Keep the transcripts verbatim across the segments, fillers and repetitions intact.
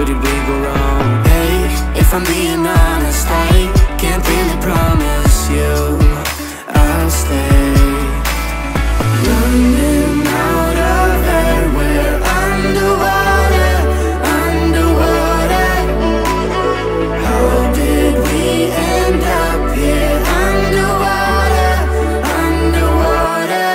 Where did we go wrong? Hey, if I'm being honest, I can't really promise you I'll stay. Running out of air, we're underwater, underwater. How did we end up here? Underwater, underwater.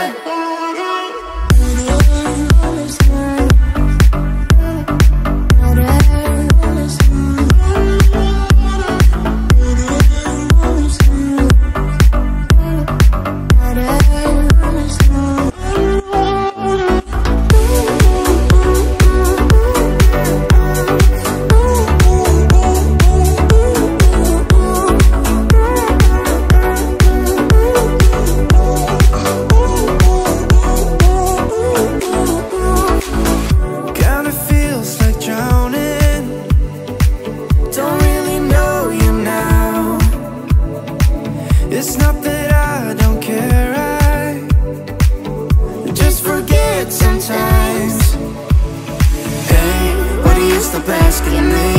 It's not that I don't care, I just forget sometimes. Hey, why do you stop asking me?